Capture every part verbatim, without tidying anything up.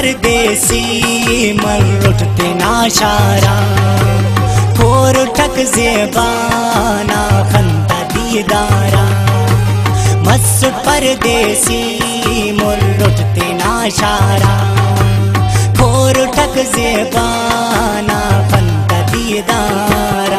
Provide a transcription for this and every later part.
परदेसी मर उठते नाशारा खोर ठक जेबाना खंदा दीदारा मसूद परदेसी मुर उठते नाशारा खोर ठक जेबाना खंदा दीदारा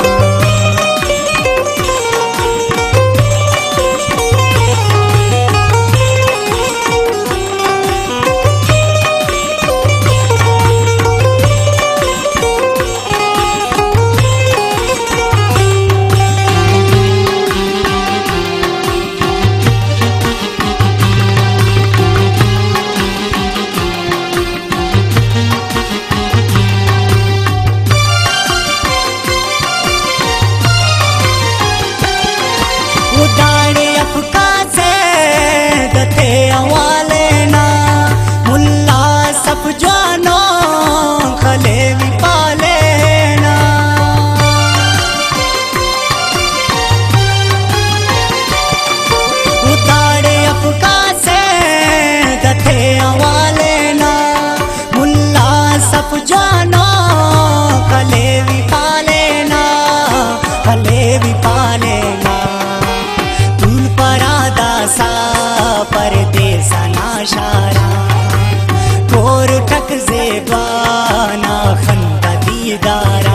परदेसा नाशारा खोर ठक जेबाना खंदा दीदारा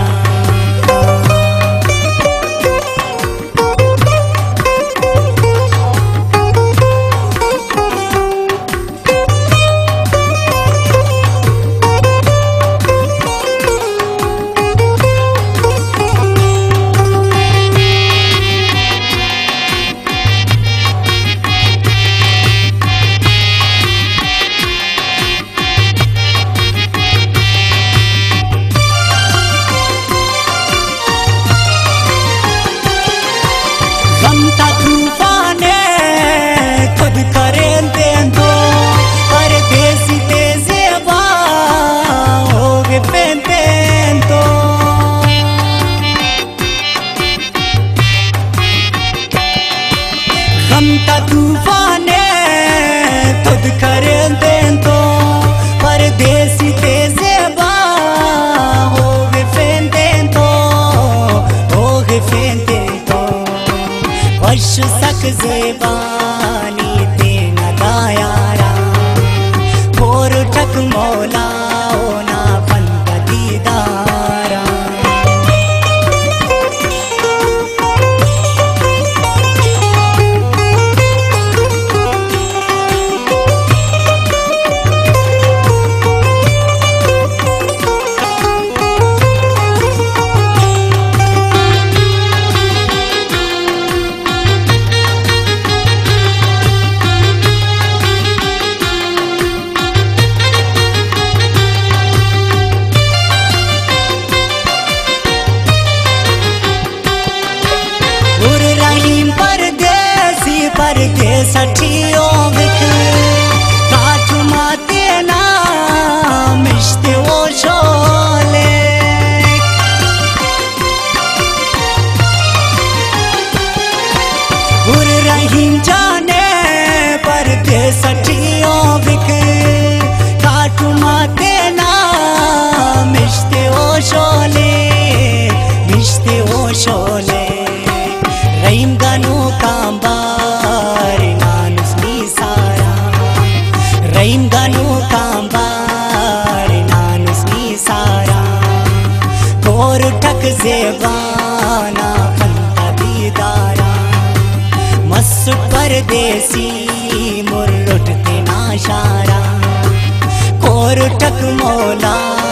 तूफाने खुद करें दें तो परदेसी तेज़ेबा हो गए फेंते तो हो गए फेंते तो वश सक ज़ेबानी तेना दायारा खोर ठक मौला होना खंदा दीदारा सठियो विक काठू माते ना मिश्ते वो शोले उर रहीम जाने पर के सठियो विक काठू माते ना मिश्ते वो शोले मिश्ते वो शोले रहीम गानू कांबा रहीम गानू कांबार नानुसनी सारा खोर ठक जेबाना खंदा दीदारा मसूद परदेसी मुर उठते नाशारा खोर ठक मौला